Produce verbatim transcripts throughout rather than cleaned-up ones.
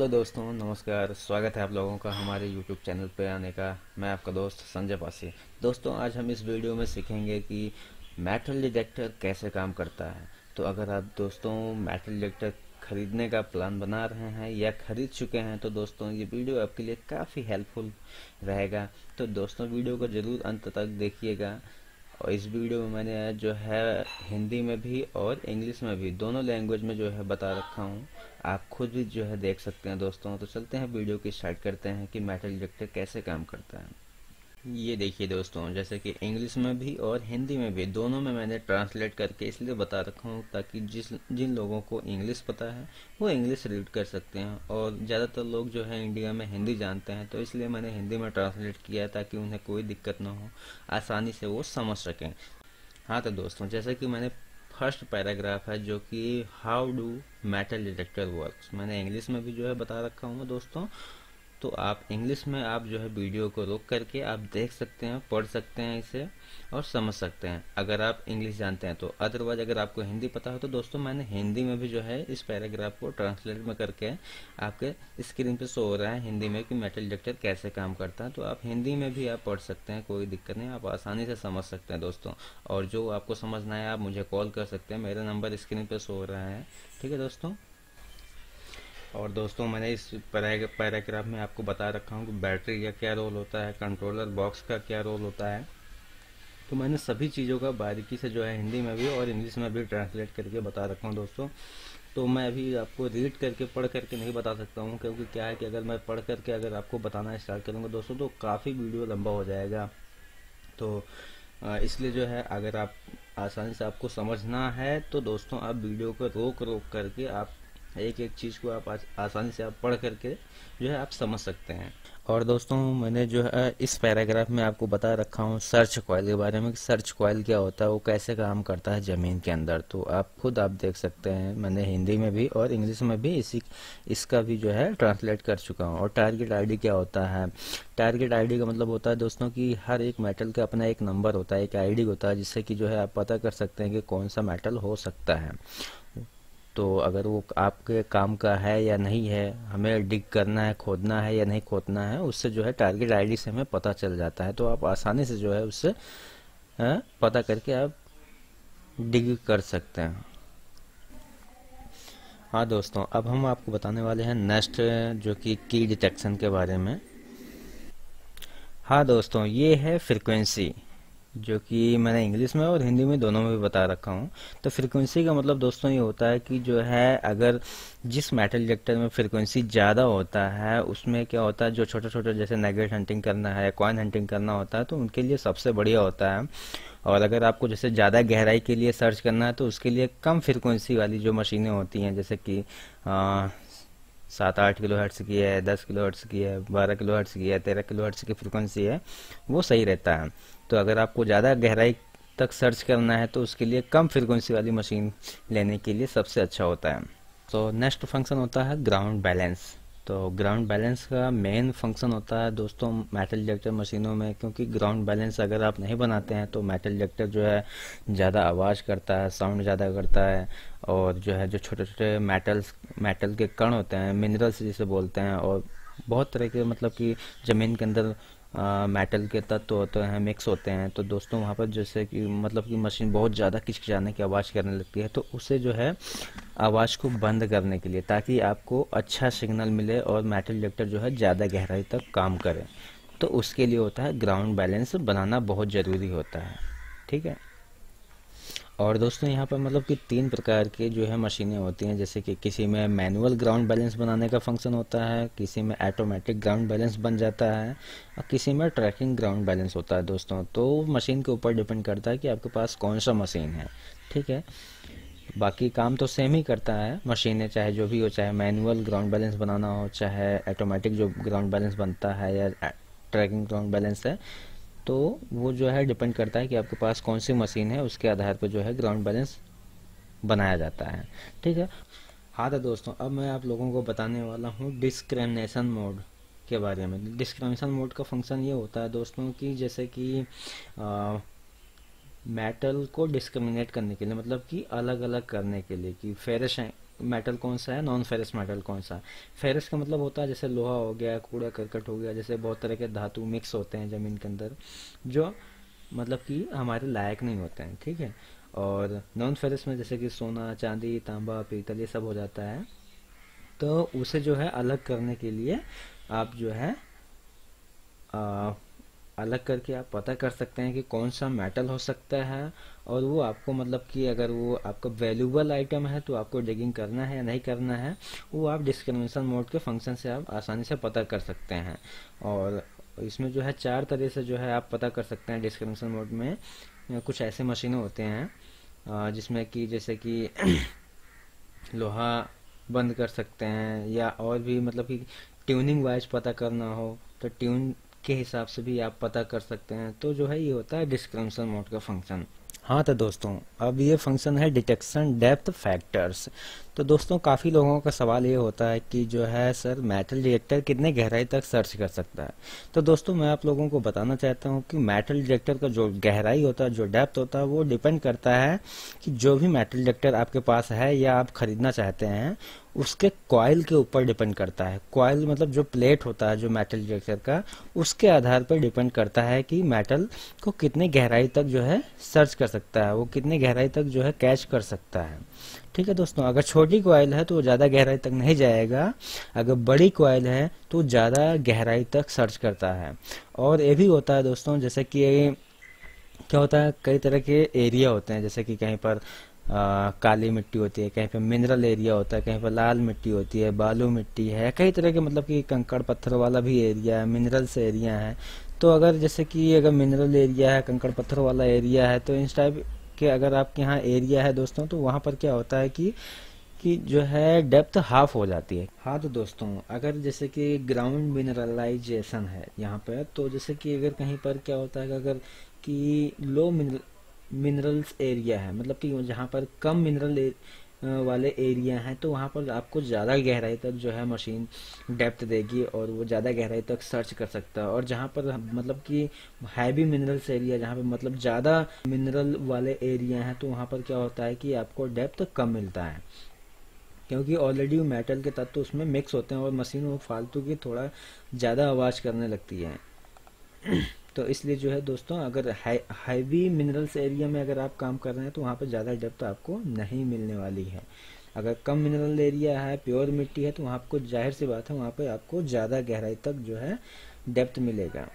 Hello दोस्तों, नमस्कार। स्वागत है आप लोगों का हमारे यूट्यूब चैनल पे आने का। मैं आपका दोस्त संजय पासी। दोस्तों, आज हम इस वीडियो में सीखेंगे कि मेटल डिटेक्टर कैसे काम करता है। तो अगर आप दोस्तों मेटल डिटेक्टर खरीदने का प्लान बना रहे हैं या खरीद चुके हैं तो दोस्तों ये वीडियो आपके लिए काफ़ी हेल्पफुल रहेगा। तो दोस्तों वीडियो को ज़रूर अंत तक देखिएगा। और इस वीडियो में मैंने जो है हिंदी में भी और इंग्लिश में भी दोनों लैंग्वेज में जो है बता रखा हूँ। आप खुद भी जो है देख सकते हैं दोस्तों। तो चलते हैं वीडियो की स्टार्ट करते हैं कि मेटल डिटेक्टर कैसे काम करता है। ये देखिए दोस्तों, जैसे कि इंग्लिश में भी और हिंदी में भी दोनों में मैंने ट्रांसलेट करके इसलिए बता रखा हूँ ताकि जिस जिन लोगों को इंग्लिश पता है वो इंग्लिश रीड कर सकते हैं। और ज़्यादातर लोग जो है इंडिया में हिंदी जानते हैं, तो इसलिए मैंने हिंदी में ट्रांसलेट किया है ताकि उन्हें कोई दिक्कत ना हो, आसानी से वो समझ सकें। हाँ तो दोस्तों, जैसे कि मैंने फर्स्ट पैराग्राफ है जो कि how do metal detector works, मैंने इंग्लिश में भी जो है बता रखा हूँ दोस्तों। तो आप इंग्लिश में आप जो है वीडियो को रोक करके आप देख सकते हैं, पढ़ सकते हैं इसे और समझ सकते हैं अगर आप इंग्लिश जानते हैं तो। अदरवाइज अगर आपको हिंदी पता हो तो दोस्तों मैंने हिंदी में भी जो है इस पैराग्राफ को ट्रांसलेट में करके आपके स्क्रीन पे शो हो रहा है हिंदी में कि मेटल डिटेक्टर कैसे काम करता है। तो आप हिंदी में भी आप पढ़ सकते हैं, कोई दिक्कत नहीं, आप आसानी से समझ सकते हैं दोस्तों। और जो आपको समझना है आप मुझे कॉल कर सकते हैं, मेरा नंबर स्क्रीन पे शो हो रहा है। ठीक है दोस्तों। और दोस्तों मैंने इस पैराग्राफ में आपको बता रखा हूँ कि बैटरी का क्या रोल होता है, कंट्रोलर बॉक्स का क्या रोल होता है। तो मैंने सभी चीज़ों का बारीकी से जो है हिंदी में भी और इंग्लिश में भी ट्रांसलेट करके बता रखा हूँ दोस्तों। तो मैं अभी आपको रीड करके पढ़ करके नहीं बता सकता हूँ, क्योंकि क्या है कि अगर मैं पढ़ करके अगर आपको बताना स्टार्ट करूँगा दोस्तों तो काफ़ी वीडियो लंबा हो जाएगा। तो इसलिए जो है अगर आप आसानी से आपको समझना है तो दोस्तों आप वीडियो को रोक रोक करके आप एक एक चीज़ को आप आसानी से आप पढ़ करके जो है आप समझ सकते हैं। और दोस्तों मैंने जो है इस पैराग्राफ में आपको बता रखा हूँ सर्च कॉइल के बारे में कि सर्च कॉइल क्या होता है, वो कैसे काम करता है ज़मीन के अंदर। तो आप खुद आप देख सकते हैं, मैंने हिंदी में भी और इंग्लिश में भी इसी इसका भी जो है ट्रांसलेट कर चुका हूँ। और टारगेट आईडी क्या होता है? टारगेट आईडी का मतलब होता है दोस्तों कि हर एक मेटल का अपना एक नंबर होता है, एक आईडी होता है, जिससे कि जो है आप पता कर सकते हैं कि कौन सा मेटल हो सकता है। तो अगर वो आपके काम का है या नहीं है, हमें डिग करना है, खोदना है या नहीं खोदना है, उससे जो है टारगेट आईडी से हमें पता चल जाता है। तो आप आसानी से जो है उससे है, पता करके आप डिग कर सकते हैं। हाँ दोस्तों, अब हम आपको बताने वाले हैं नेक्स्ट जो कि की डिटेक्शन के बारे में। हाँ दोस्तों, ये है फ्रीक्वेंसी, जो कि मैंने इंग्लिश में और हिंदी में दोनों में भी बता रखा हूँ। तो फ्रीक्वेंसी का मतलब दोस्तों ये होता है कि जो है अगर जिस मेटल डिटेक्टर में फ्रीक्वेंसी ज़्यादा होता है उसमें क्या होता है, जो छोटे छोटे जैसे नगेट हंटिंग करना है, कॉइन हंटिंग करना होता है, तो उनके लिए सबसे बढ़िया होता है। और अगर आपको जैसे ज़्यादा गहराई के लिए सर्च करना है तो उसके लिए कम फ्रीक्वेंसी वाली जो मशीनें होती हैं, जैसे कि सात आठ किलो हर्ट्स की है, दस किलो हर्ट्स की है, बारह किलो हर्ट्स की है, तेरह किलो हर्ट्स की फ्रिक्वेंसी है, वो सही रहता है। तो अगर आपको ज़्यादा गहराई तक सर्च करना है तो उसके लिए कम फ्रिक्वेंसी वाली मशीन लेने के लिए सबसे अच्छा होता है। तो नेक्स्ट फंक्शन होता है ग्राउंड बैलेंस। तो ग्राउंड बैलेंस का मेन फंक्शन होता है दोस्तों मेटल डिटेक्टर मशीनों में, क्योंकि ग्राउंड बैलेंस अगर आप नहीं बनाते हैं तो मेटल डिटेक्टर जो है ज़्यादा आवाज़ करता है, साउंड ज़्यादा करता है। और जो है जो छोटे छोटे मेटल्स मेटल के कण होते हैं, मिनरल्स जिसे बोलते हैं, और बहुत तरह के मतलब कि ज़मीन के अंदर मेटल के तत्व होते हैं, मिक्स होते हैं। तो दोस्तों वहाँ पर जैसे कि मतलब कि मशीन बहुत ज़्यादा किचकिचाने की आवाज़ करने लगती है, तो उसे जो है आवाज़ को बंद करने के लिए, ताकि आपको अच्छा सिग्नल मिले और मेटल डिटेक्टर जो है ज़्यादा गहराई तक काम करे, तो उसके लिए होता है ग्राउंड बैलेंस बनाना बहुत ज़रूरी होता है। ठीक है। और दोस्तों यहाँ पर मतलब कि तीन प्रकार के जो है मशीनें होती हैं, जैसे कि किसी में मैनुअल ग्राउंड बैलेंस बनाने का फंक्शन होता है, किसी में ऑटोमेटिक ग्राउंड बैलेंस बन जाता है, और किसी में ट्रैकिंग ग्राउंड बैलेंस होता है दोस्तों। तो मशीन के ऊपर डिपेंड करता है कि आपके पास कौन सा मशीन है। ठीक है। बाकी काम तो सेम ही करता है मशीनें, चाहे जो भी हो, चाहे मैनुअल ग्राउंड बैलेंस बनाना हो, चाहे ऑटोमेटिक जो ग्राउंड बैलेंस बनता है, या ट्रैकिंग ग्राउंड बैलेंस है। तो वो जो है डिपेंड करता है कि आपके पास कौन सी मशीन है, उसके आधार पर जो है ग्राउंड बैलेंस बनाया जाता है। ठीक है। हाँ तो दोस्तों, अब मैं आप लोगों को बताने वाला हूँ डिस्क्रिमिनेशन मोड के बारे में। डिस्क्रिमिनेशन मोड का फंक्शन ये होता है दोस्तों कि जैसे कि आ, मेटल को डिस्क्रिमिनेट करने के लिए, मतलब कि अलग अलग करने के लिए, कि फेरस मेटल कौन सा है, नॉन फेरस मेटल कौन सा है। फेरस का मतलब होता है जैसे लोहा हो गया, कूड़ा करकट हो गया, जैसे बहुत तरह के धातु मिक्स होते हैं ज़मीन के अंदर जो मतलब कि हमारे लायक नहीं होते हैं, ठीक है। और नॉन फेरस में जैसे कि सोना, चांदी, तांबा, पीतल ये सब हो जाता है। तो उसे जो है अलग करने के लिए आप जो है आ, अलग करके आप पता कर सकते हैं कि कौन सा मेटल हो सकता है। और वो आपको मतलब कि अगर वो आपका वैल्यूबल आइटम है तो आपको डिगिंग करना है या नहीं करना है, वो आप डिस्क्रिमिनेशन मोड के फंक्शन से आप आसानी से पता कर सकते हैं। और इसमें जो है चार तरह से जो है आप पता कर सकते हैं डिस्क्रिमिनेशन मोड में। कुछ ऐसे मशीनें होते हैं अ, जिसमें कि जैसे कि लोहा बंद कर सकते हैं, या और भी मतलब कि ट्यूनिंग वाइज पता करना हो तो ट्यून के हिसाब से भी आप पता कर सकते हैं। तो जो है ये होता है डिस्क्रिमिनेशन मोड का फंक्शन। हाँ तो दोस्तों अब ये फंक्शन है डिटेक्शन डेप्थ फैक्टर्स। तो दोस्तों काफ़ी लोगों का सवाल ये होता है कि जो है सर मेटल डिटेक्टर कितने गहराई तक सर्च कर सकता है। तो दोस्तों मैं आप लोगों को बताना चाहता हूँ कि मेटल डिटेक्टर का जो गहराई होता है, जो डेप्थ होता है, वो डिपेंड करता है कि जो भी मेटल डिटेक्टर आपके पास है या आप खरीदना चाहते हैं उसके कॉइल के ऊपर डिपेंड करता है। कॉइल मतलब जो प्लेट होता है जो मेटल डिटेक्टर का, उसके आधार पर डिपेंड करता है कि मेटल को कितने गहराई तक जो है सर्च कर सकता है, वो कितने गहराई तक जो है कैच कर सकता है। ठीक है दोस्तों, अगर छोटी कॉइल है तो वो ज़्यादा गहराई तक नहीं जाएगा, अगर बड़ी कॉइल है तो ज़्यादा गहराई तक सर्च करता है। और ये भी होता है दोस्तों जैसे कि क्या होता है, कई तरह के एरिया होते हैं, जैसे कि कहीं पर आ, काली मिट्टी होती है, कहीं पर मिनरल एरिया होता है, कहीं पर लाल मिट्टी होती है, बालू मिट्टी है, कई तरह के मतलब कि कंकड़ पत्थर वाला भी एरिया है, मिनरल्स एरिया है। तो अगर जैसे कि अगर मिनरल एरिया है, कंकड़ पत्थर वाला एरिया है, तो इस टाइप के अगर आपके यहाँ एरिया है दोस्तों, तो वहाँ पर क्या होता है कि कि जो है डेप्थ हाफ हो जाती है। हाँ तो दोस्तों अगर जैसे कि ग्राउंड मिनरलाइजेशन है यहाँ पे, तो जैसे कि अगर कहीं पर क्या होता है कि अगर कि लो मिनरल मिनरल्स एरिया है, मतलब कि जहाँ पर कम मिनरल ए, वाले एरिया हैं, तो वहाँ पर आपको ज़्यादा गहराई तक जो है मशीन डेप्थ देगी और वो ज़्यादा गहराई तक सर्च कर सकता है। और जहाँ पर मतलब कि हैवी मिनरल्स एरिया, जहाँ पे मतलब ज़्यादा मिनरल वाले एरिया हैं, तो वहाँ पर क्या होता है कि आपको डेप्थ कम मिलता है, क्योंकि ऑलरेडी मेटल के तत्व उसमें मिक्स होते हैं और मशीन वो फालतू की थोड़ा ज़्यादा आवाज़ करने लगती है। तो इसलिए जो है दोस्तों अगर हैवी मिनरल्स एरिया में अगर आप काम कर रहे हैं तो वहाँ पर ज़्यादा डेप्थ आपको नहीं मिलने वाली है। अगर कम मिनरल एरिया है, प्योर मिट्टी है, तो वहाँ आपको जाहिर सी बात है वहाँ पर आपको ज़्यादा गहराई तक जो है डेप्थ मिलेगा।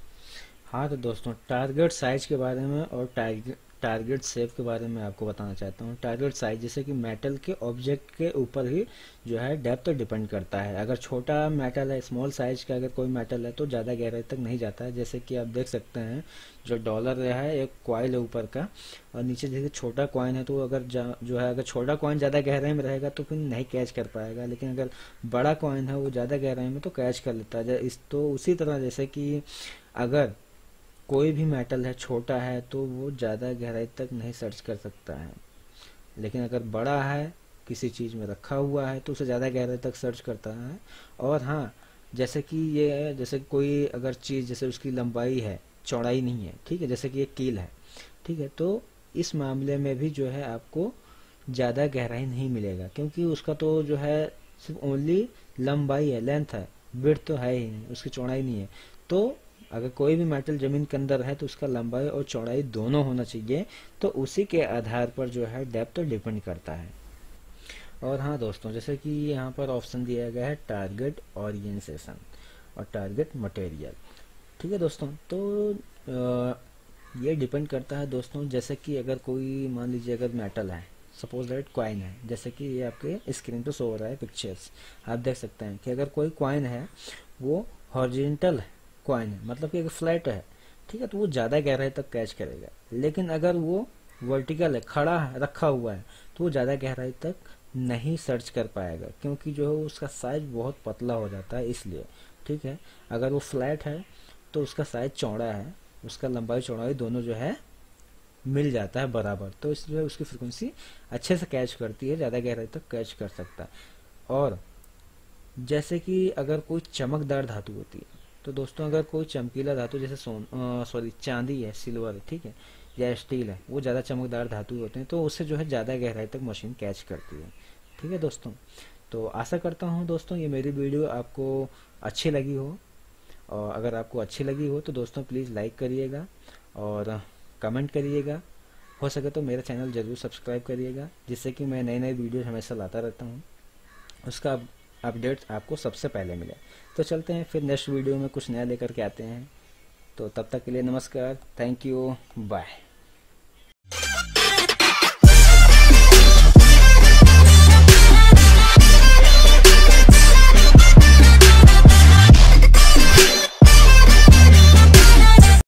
हाँ तो दोस्तों टारगेट साइज के बारे में और टारगेट टारगेट शेप के बारे में आपको बताना चाहता हूँ। टारगेट साइज जैसे कि मेटल के ऑब्जेक्ट के ऊपर ही जो है डेप्थ डिपेंड करता है। अगर छोटा मेटल है, स्मॉल साइज का अगर कोई मेटल है तो ज़्यादा गहराई तक नहीं जाता है। जैसे कि आप देख सकते हैं जो डॉलर है एक कॉइल है ऊपर का, और नीचे जैसे छोटा कॉइन है, तो अगर जो है अगर छोटा कॉइन ज़्यादा गहराई में रहेगा तो फिर नहीं कैच कर पाएगा, लेकिन अगर बड़ा कॉइन है वो ज़्यादा गहराई में तो कैच कर लेता है। इस तो उसी तरह जैसे कि अगर कोई भी मेटल है छोटा है तो वो ज़्यादा गहराई तक नहीं सर्च कर सकता है, लेकिन अगर बड़ा है किसी चीज़ में रखा हुआ है तो उसे ज़्यादा गहराई तक सर्च करता है। और हाँ जैसे कि ये है, जैसे कोई अगर चीज़ जैसे उसकी लंबाई है चौड़ाई नहीं है, ठीक है, जैसे कि एक कील है, ठीक है, तो इस मामले में भी जो है आपको ज़्यादा गहराई नहीं मिलेगा, क्योंकि उसका तो जो है सिर्फ ओनली लंबाई है, लेंथ है, विड्थ तो है ही नहीं, उसकी चौड़ाई नहीं है। तो अगर कोई भी मेटल जमीन के अंदर है तो उसका लंबाई और चौड़ाई दोनों होना चाहिए, तो उसी के आधार पर जो है डेप्थ डिपेंड करता है। और हाँ दोस्तों जैसे कि यहाँ पर ऑप्शन दिया गया है टारगेट ओरिएंटेशन और टारगेट मटेरियल। ठीक है दोस्तों, तो आ, ये डिपेंड करता है दोस्तों, जैसे कि अगर कोई मान लीजिए अगर मेटल है, सपोज दैट कॉइन है, जैसे कि ये आपके स्क्रीन पे शो हो रहा है पिक्चर्स, आप देख सकते हैं कि अगर कोई कॉइन है वो हॉरिजॉन्टल कॉइन है, मतलब कि अगर फ्लैट है, ठीक है, तो वो ज़्यादा गहराई तक कैच करेगा। लेकिन अगर वो वर्टिकल है, खड़ा है, रखा हुआ है, तो वो ज़्यादा गहराई तक नहीं सर्च कर पाएगा, क्योंकि जो है उसका साइज बहुत पतला हो जाता है इसलिए। ठीक है, अगर वो फ्लैट है तो उसका साइज चौड़ा है, उसका लंबाई चौड़ाई दोनों जो है मिल जाता है बराबर, तो इसलिए उसकी फ्रिक्वेंसी अच्छे से कैच करती है, ज़्यादा गहराई तक कैच कर सकता है। और जैसे कि अगर कोई चमकदार धातु होती है, तो दोस्तों अगर कोई चमकीला धातु जैसे सोन सॉरी चांदी है, सिल्वर है, ठीक है, या स्टील है, वो ज़्यादा चमकदार धातु होते हैं, तो उससे जो है ज़्यादा गहराई तक मशीन कैच करती है। ठीक है दोस्तों। तो आशा करता हूँ दोस्तों ये मेरी वीडियो आपको अच्छी लगी हो, और अगर आपको अच्छी लगी हो तो दोस्तों प्लीज़ लाइक करिएगा और कमेंट करिएगा। हो सके तो मेरा चैनल ज़रूर सब्सक्राइब करिएगा, जिससे कि मैं नई नई वीडियो हमेशा लाता रहता हूँ, उसका अपडेट आपको सबसे पहले मिले। तो चलते हैं फिर नेक्स्ट वीडियो में कुछ नया लेकर के आते हैं। तो तब तक के लिए नमस्कार, थैंक यू, बाय।